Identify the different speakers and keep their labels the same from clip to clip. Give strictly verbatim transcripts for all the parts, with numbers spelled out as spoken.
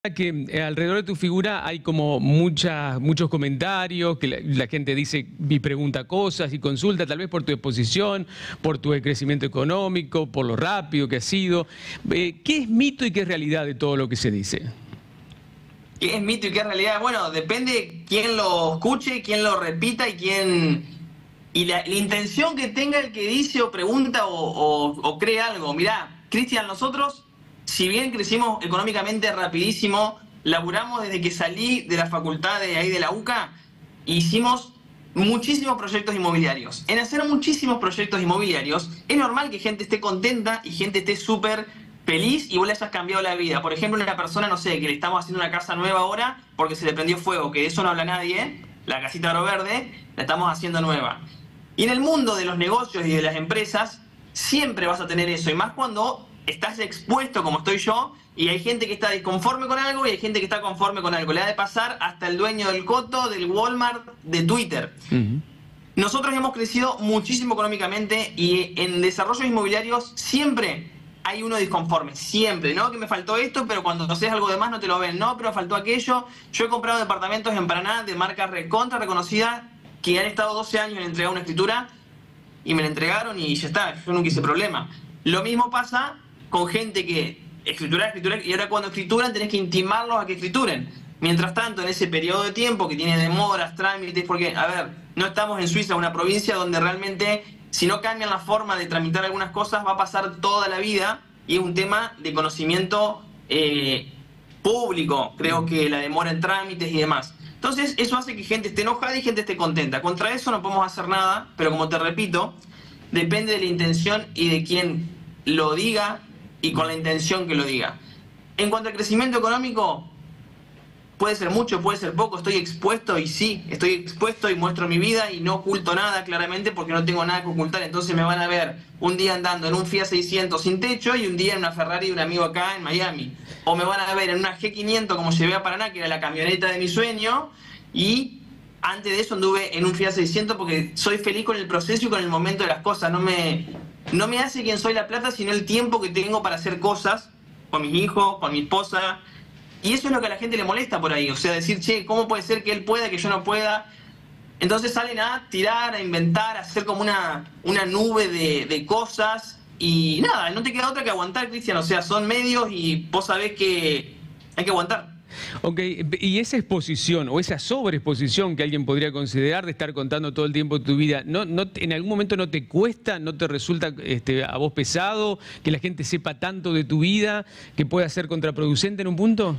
Speaker 1: Que eh, alrededor de tu figura hay como muchas, muchos comentarios, que la, la gente dice y pregunta cosas y consulta, tal vez por tu exposición, por tu crecimiento económico, por lo rápido que has sido. Eh, ¿Qué es mito y qué es realidad de todo lo que se dice?
Speaker 2: ¿Qué es mito y qué es realidad? Bueno, depende quién lo escuche, quién lo repita y quién... Y la, la intención que tenga el que dice o pregunta o, o, o cree algo. Mirá, Cristian, nosotros, si bien crecimos económicamente rapidísimo, laburamos desde que salí de la facultad de ahí de la UCA, hicimos muchísimos proyectos inmobiliarios. En hacer muchísimos proyectos inmobiliarios, es normal que gente esté contenta y gente esté súper feliz y vos le hayas cambiado la vida. Por ejemplo, una persona, no sé, que le estamos haciendo una casa nueva ahora porque se le prendió fuego, que de eso no habla nadie, la casita Oro Verde, la estamos haciendo nueva. Y en el mundo de los negocios y de las empresas, siempre vas a tener eso, y más cuando estás expuesto como estoy yo, y hay gente que está disconforme con algo y hay gente que está conforme con algo. Le ha de pasar hasta el dueño del Coto, del Walmart, de Twitter. Uh-huh. Nosotros hemos crecido muchísimo económicamente y en desarrollos inmobiliarios siempre hay uno disconforme, siempre, ¿no? Que me faltó esto, pero cuando haces algo de más no te lo ven, no, pero faltó aquello. Yo he comprado departamentos en Paraná de marca recontra reconocida que han estado doce años en entregar una escritura y me la entregaron y ya está, yo nunca hice problema. Lo mismo pasa con gente que escritura, escritura, y ahora cuando escrituran tenés que intimarlos a que escrituren. Mientras tanto, en ese periodo de tiempo que tiene demoras, trámites, porque, a ver, no estamos en Suiza, una provincia donde realmente, si no cambian la forma de tramitar algunas cosas, va a pasar toda la vida, y es un tema de conocimiento eh, público, creo que la demora en trámites y demás. Entonces, eso hace que gente esté enojada y gente esté contenta. Contra eso no podemos hacer nada, pero como te repito, depende de la intención y de quién lo diga y con la intención que lo diga. En cuanto al crecimiento económico, puede ser mucho, puede ser poco, estoy expuesto y sí, estoy expuesto y muestro mi vida y no oculto nada claramente porque no tengo nada que ocultar. Entonces me van a ver un día andando en un Fiat seiscientos sin techo y un día en una Ferrari de un amigo acá en Miami. O me van a ver en una G quinientos como llevé a Paraná, que era la camioneta de mi sueño, y antes de eso anduve en un Fiat seiscientos porque soy feliz con el proceso y con el momento de las cosas. No me, no me hace quien soy la plata, sino el tiempo que tengo para hacer cosas con mis hijos, con mi esposa. Y eso es lo que a la gente le molesta por ahí. O sea, decir, che, ¿cómo puede ser que él pueda, que yo no pueda? Entonces salen a tirar, a inventar, a hacer como una, una nube de, de cosas. Y nada, no te queda otra que aguantar, Cristian. O sea, son medios y vos sabés que hay que aguantar.
Speaker 1: Ok, y esa exposición o esa sobreexposición que alguien podría considerar de estar contando todo el tiempo tu vida, ¿no, no, ¿en algún momento no te cuesta, no te resulta este, a vos pesado que la gente sepa tanto de tu vida que pueda ser contraproducente en un punto?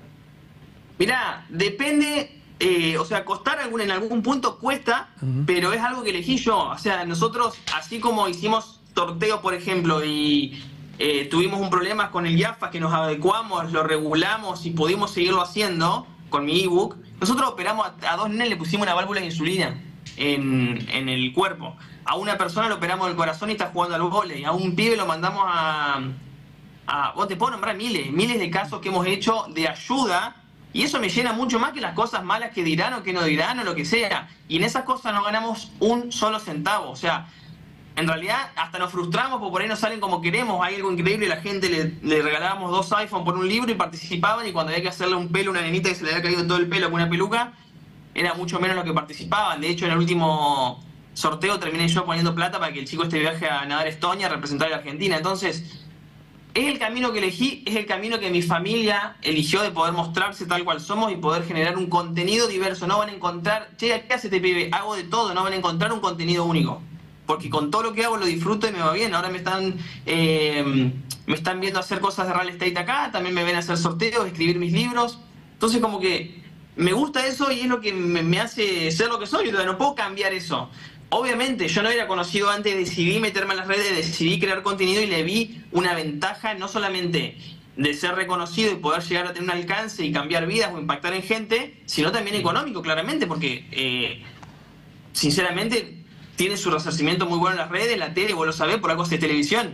Speaker 2: Mirá, depende, eh, o sea, costar algún, en algún punto cuesta, uh-huh. Pero es algo que elegí yo. O sea, nosotros, así como hicimos sorteos, por ejemplo, y... Eh, tuvimos un problema con el IAFA que nos adecuamos, lo regulamos y pudimos seguirlo haciendo con mi ebook. Nosotros operamos a, a dos nenes, le pusimos una válvula de insulina en, en el cuerpo. A una persona le operamos el corazón y está jugando al vóley. A un pibe lo mandamos a... a vos te puedo nombrar miles, miles de casos que hemos hecho de ayuda. Y eso me llena mucho más que las cosas malas que dirán o que no dirán o lo que sea. Y en esas cosas no ganamos un solo centavo. O sea... En realidad, hasta nos frustramos porque por ahí no salen como queremos. Hay algo increíble, la gente le, le regalábamos dos iPhones por un libro y participaban, y cuando había que hacerle un pelo a una nenita que se le había caído todo el pelo con una peluca, era mucho menos lo que participaban. De hecho, en el último sorteo terminé yo poniendo plata para que el chico este viaje a nadar a Estonia a representar a la Argentina. Entonces, es el camino que elegí, es el camino que mi familia eligió de poder mostrarse tal cual somos y poder generar un contenido diverso. No van a encontrar, che, ¿qué hace este pibe? Hago de todo, no van a encontrar un contenido único. Porque con todo lo que hago lo disfruto y me va bien. Ahora me están eh, me están viendo hacer cosas de real estate acá, también me ven hacer sorteos, escribir mis libros. Entonces como que me gusta eso y es lo que me, me hace ser lo que soy. No puedo cambiar eso. Obviamente yo no era conocido antes, decidí meterme en las redes, decidí crear contenido y le vi una ventaja no solamente de ser reconocido y poder llegar a tener un alcance y cambiar vidas o impactar en gente, sino también económico, claramente, porque eh, sinceramente... tiene su resarcimiento muy bueno en las redes, la tele, vos lo sabés, por algo hace televisión.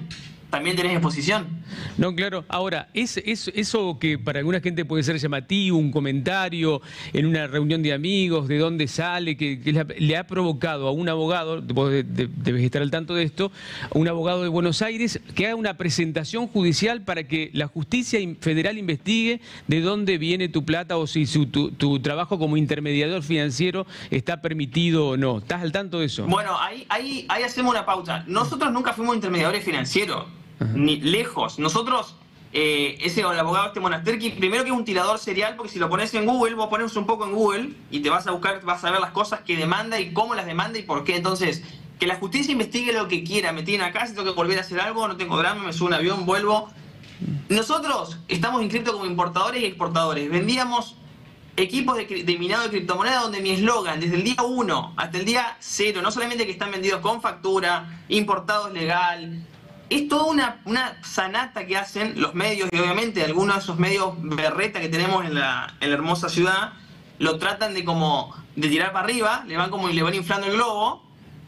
Speaker 2: también tenés exposición.
Speaker 1: No, claro. Ahora, es, es, eso que para alguna gente puede ser llamativo, un comentario en una reunión de amigos, de dónde sale, que, que le ha provocado a un abogado, vos de, de, debes estar al tanto de esto, a un abogado de Buenos Aires que haga una presentación judicial para que la justicia federal investigue de dónde viene tu plata o si su, tu, tu trabajo como intermediador financiero está permitido o no. ¿Estás al tanto de eso?
Speaker 2: Bueno, ahí, ahí, ahí hacemos una pausa. Nosotros nunca fuimos intermediadores financieros. Ni lejos. Nosotros, eh, ese el abogado este Monasterki, primero que es un tirador serial, porque si lo pones en Google, vos pones un poco en Google y te vas a buscar, vas a ver las cosas que demanda y cómo las demanda y por qué. Entonces, que la justicia investigue lo que quiera. Me tienen acá, si tengo que volver a hacer algo, no tengo drama, me subo a un avión, vuelvo. Nosotros estamos inscritos como importadores y exportadores. Vendíamos equipos de, de minado de criptomonedas donde mi eslogan, desde el día uno hasta el día cero, no solamente que están vendidos con factura, importados legal. Es toda una, una sanata que hacen los medios y obviamente algunos de esos medios berreta que tenemos en la, en la hermosa ciudad lo tratan de como de tirar para arriba, le van como y le van inflando el globo.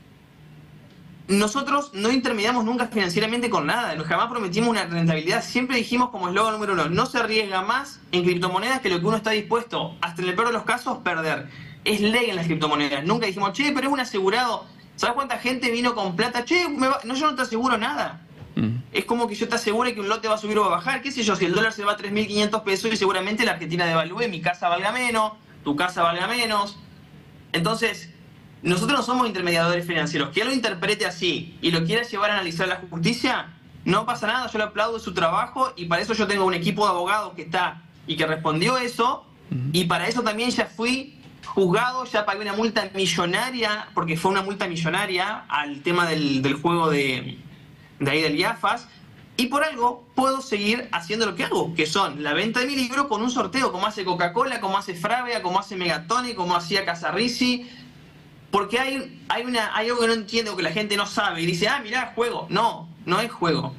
Speaker 2: Nosotros no intermediamos nunca financieramente con nada, jamás prometimos una rentabilidad, siempre dijimos como eslogan número uno, no se arriesga más en criptomonedas que lo que uno está dispuesto, hasta en el peor de los casos, perder. Es ley en las criptomonedas, nunca dijimos, che, pero es un asegurado, ¿sabes cuánta gente vino con plata? Che, me va... no, yo no te aseguro nada. Es como que yo te asegure que un lote va a subir o va a bajar, qué sé yo, si el dólar se va a tres mil quinientos pesos y seguramente la Argentina devalúe, mi casa valga menos, tu casa valga menos. Entonces, nosotros no somos intermediadores financieros. Que él lo interprete así y lo quiera llevar a analizar la justicia, no pasa nada, yo le aplaudo su trabajo y para eso yo tengo un equipo de abogados que está y que respondió eso, y para eso también ya fui juzgado, ya pagué una multa millonaria, porque fue una multa millonaria al tema del, del juego de... de ahí del IAFAS, y por algo puedo seguir haciendo lo que hago, que son la venta de mi libro con un sorteo, como hace Coca-Cola, como hace Fravia, como hace Megatoni, como hacía Casarrisi, porque hay, hay, una, hay algo que no entiendo, que la gente no sabe, y dice, ah, mirá, juego. No, no es juego.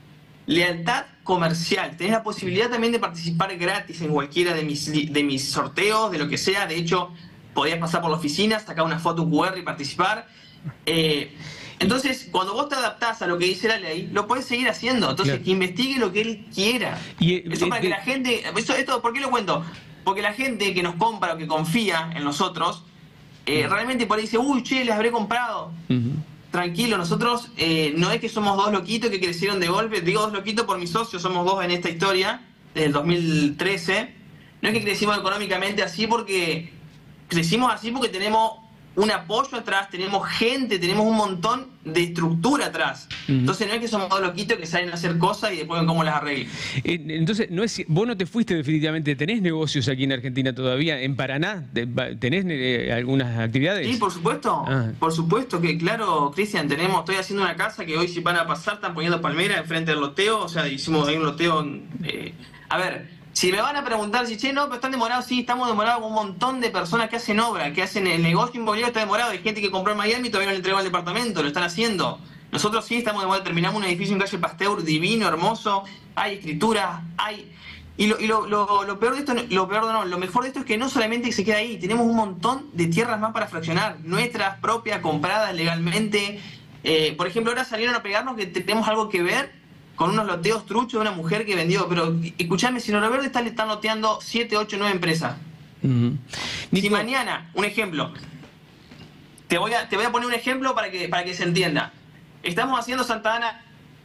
Speaker 2: Lealtad comercial. Tenés la posibilidad también de participar gratis en cualquiera de mis, de mis sorteos, de lo que sea. De hecho, podías pasar por la oficina, sacar una foto Q R y participar. Eh... Entonces, cuando vos te adaptás a lo que dice la ley, lo podés seguir haciendo. Entonces, claro, que investigue lo que él quiera. Y, eh, eso para eh, que la gente... Eso, esto, ¿por qué lo cuento? Porque la gente que nos compra o que confía en nosotros, eh, uh-huh. realmente por ahí dice, uy, che, les habré comprado. Uh-huh. Tranquilo, nosotros eh, no es que somos dos loquitos que crecieron de golpe. Digo dos loquitos por mis socios, somos dos en esta historia, desde el dos mil trece. No es que crecimos económicamente así porque... Crecimos así porque tenemos... un apoyo atrás, tenemos gente, tenemos un montón de estructura atrás. Uh-huh. Entonces no es que somos dos loquitos que salen a hacer cosas y después ven cómo las arreglan.
Speaker 1: Entonces, no es, vos no te fuiste definitivamente, ¿tenés negocios aquí en Argentina todavía? ¿En Paraná tenés eh, algunas actividades?
Speaker 2: Sí, por supuesto, ah. por supuesto que claro, Cristian, tenemos, estoy haciendo una casa que hoy si van a pasar, están poniendo palmeras enfrente del loteo, o sea, hicimos ahí un loteo, eh, a ver... Si me van a preguntar si, che, no, pero están demorados, sí, estamos demorados con un montón de personas que hacen obra, que hacen el negocio inmobiliario, está demorado. Hay gente que compró en Miami y todavía no le entregó el departamento, lo están haciendo. Nosotros sí estamos demorados, terminamos un edificio en calle Pasteur divino, hermoso, hay escrituras, hay... Y lo, y lo, lo, lo peor de esto, lo peor no, lo mejor de esto es que no solamente se queda ahí, tenemos un montón de tierras más para fraccionar, nuestras propias, compradas legalmente. Eh, por ejemplo, ahora salieron a pegarnos que tenemos algo que ver con unos loteos truchos de una mujer que vendió, pero escuchame, si Oro Verde está, le están loteando siete, ocho, nueve empresas. Uh-huh. Si Nico... mañana, un ejemplo, te voy a, te voy a poner un ejemplo para que, para que se entienda. Estamos haciendo Santa Ana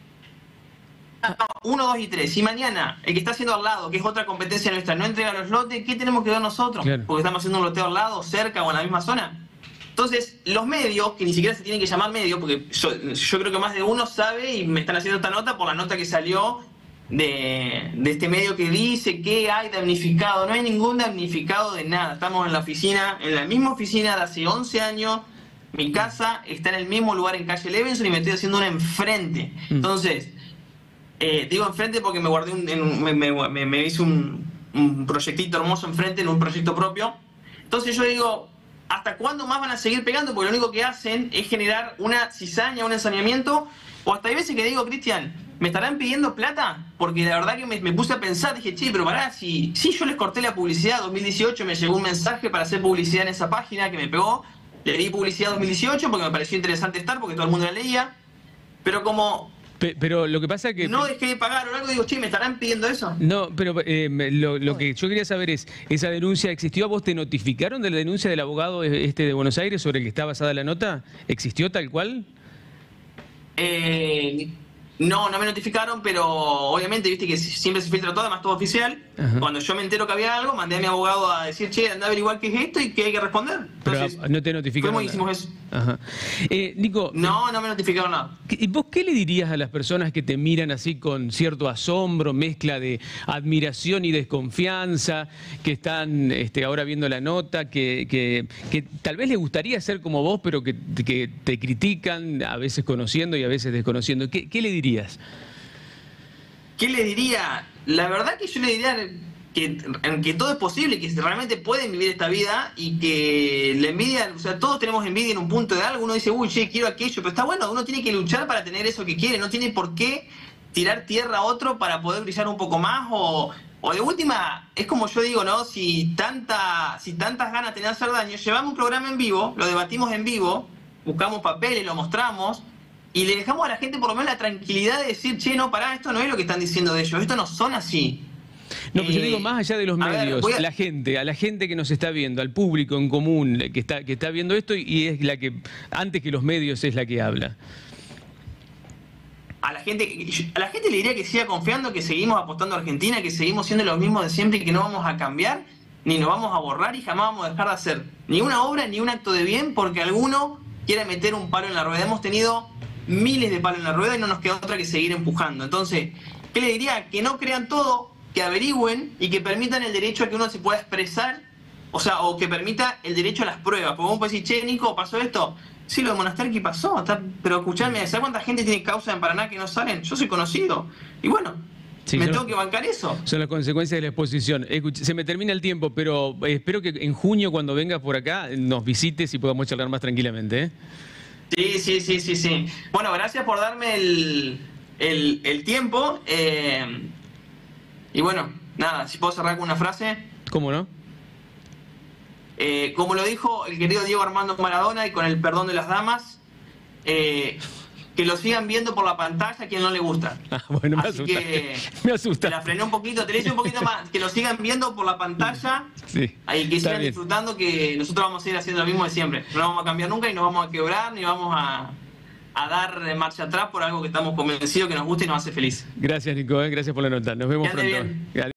Speaker 2: uno, dos y tres. Si mañana el que está haciendo al lado, que es otra competencia nuestra, no entrega los lotes, ¿qué tenemos que ver nosotros? Claro. Porque estamos haciendo un loteo al lado, cerca o en la misma zona. Entonces, los medios, que ni siquiera se tienen que llamar medios, porque yo, yo creo que más de uno sabe y me están haciendo esta nota por la nota que salió de, de este medio que dice que hay damnificado. No hay ningún damnificado de nada. Estamos en la oficina, en la misma oficina de hace once años. Mi casa está en el mismo lugar en calle Levinson y me estoy haciendo una enfrente. Entonces, eh, digo enfrente porque me guardé un, en un, me, me, me hice un, un proyectito hermoso enfrente en un proyecto propio. Entonces yo digo... ¿Hasta cuándo más van a seguir pegando? Porque lo único que hacen es generar una cizaña, un ensañamiento. O hasta hay veces que digo, Cristian, ¿me estarán pidiendo plata? Porque la verdad que me, me puse a pensar, dije, che, pero pará, si, si yo les corté la publicidad dos mil dieciocho, me llegó un mensaje para hacer publicidad en esa página que me pegó. Le di publicidad dos mil dieciocho porque me pareció interesante estar, porque todo el mundo la leía. Pero como
Speaker 1: Pe- Pero lo que pasa es que...
Speaker 2: No dejé de pagar o algo, digo, che, ¿me estarán pidiendo eso?
Speaker 1: No, pero eh, me- lo, lo que yo quería saber es, ¿esa denuncia existió? ¿A vos te notificaron de la denuncia del abogado este de Buenos Aires sobre el que está basada la nota? ¿Existió tal cual?
Speaker 2: Eh, no, no me notificaron, pero obviamente, viste que siempre se filtra todo, además todo oficial.
Speaker 1: Ajá.
Speaker 2: Cuando yo me entero que había algo, mandé a mi abogado a decir, che, anda a averiguar qué es esto y qué hay que responder.
Speaker 1: Pero
Speaker 2: Entonces,
Speaker 1: ah, no te notificaron.
Speaker 2: fuimos y hicimos eso.
Speaker 1: Ajá. Eh, Nico,
Speaker 2: No, no me notificaron nada.
Speaker 1: ¿y vos qué le dirías a las personas que te miran así con cierto asombro, mezcla de admiración y desconfianza, que están este, ahora viendo la nota, que, que, que tal vez les gustaría ser como vos, pero que, que te critican, a veces conociendo y a veces desconociendo? ¿Qué, qué le dirías?
Speaker 2: ¿Qué le diría? La verdad que yo le diría que, que todo es posible, que realmente pueden vivir esta vida y que la envidia, o sea, todos tenemos envidia en un punto de algo. Uno dice, uy, che, quiero aquello, pero está bueno, uno tiene que luchar para tener eso que quiere, no tiene por qué tirar tierra a otro para poder brillar un poco más o, o de última, es como yo digo, ¿no? Si, tanta, si tantas ganas tenés de hacer daño, llevamos un programa en vivo, lo debatimos en vivo, buscamos papeles, lo mostramos. Y le dejamos a la gente por lo menos la tranquilidad de decir, che, no, pará, esto no es lo que están diciendo de ellos, esto no son así.
Speaker 1: No, pero
Speaker 2: Eh,
Speaker 1: yo digo más allá de los
Speaker 2: a ver,
Speaker 1: medios,
Speaker 2: voy a-
Speaker 1: la gente, a la gente que nos está viendo, al público en común que está, que está viendo esto y es la que, antes que los medios, es la que habla.
Speaker 2: A la gente, a la gente le diría que siga confiando, que seguimos apostando a Argentina, que seguimos siendo los mismos de siempre y que no vamos a cambiar, ni nos vamos a borrar y jamás vamos a dejar de hacer ni una obra ni un acto de bien porque alguno quiere meter un palo en la rueda. Hemos tenido miles de palos en la rueda y no nos queda otra que seguir empujando. Entonces, ¿qué le diría? Que no crean todo, que averigüen y que permitan el derecho a que uno se pueda expresar, o sea, o que permita el derecho a las pruebas. Porque vos podés decir, che, Nico, ¿pasó esto? Sí, lo de Monasterki pasó, está, pero escuchadme, ¿sabes cuánta gente tiene causa en Paraná que no salen? Yo soy conocido. Y bueno,
Speaker 1: Sí,
Speaker 2: me
Speaker 1: yo-
Speaker 2: tengo que bancar eso.
Speaker 1: Son las consecuencias de la exposición. Escuch- se me termina el tiempo, pero eh, espero que en junio, cuando vengas por acá, nos visites y podamos charlar más tranquilamente, ¿eh?
Speaker 2: Sí, sí, sí, sí, sí. Bueno, gracias por darme el, el, el tiempo. eh, y bueno, nada, si puedo cerrar con una frase.
Speaker 1: ¿Cómo no?
Speaker 2: Eh, como lo dijo el querido Diego Armando Maradona y con el perdón de las damas, eh, que lo sigan viendo por la pantalla a quien no le gusta.
Speaker 1: Ah, bueno, me
Speaker 2: Así
Speaker 1: asusta.
Speaker 2: que
Speaker 1: Me
Speaker 2: te
Speaker 1: asusta.
Speaker 2: la frené un poquito, te le hice un poquito más, que lo sigan viendo por la pantalla
Speaker 1: Sí,
Speaker 2: y que
Speaker 1: está
Speaker 2: sigan
Speaker 1: bien.
Speaker 2: disfrutando, que nosotros vamos a ir haciendo lo mismo de siempre. No vamos a cambiar nunca y no vamos a quebrar ni vamos a, a dar marcha atrás por algo que estamos convencidos que nos gusta y nos hace feliz.
Speaker 1: Gracias, Nico, ¿eh? Gracias por la nota. Nos vemos
Speaker 2: Que ande
Speaker 1: pronto.
Speaker 2: bien.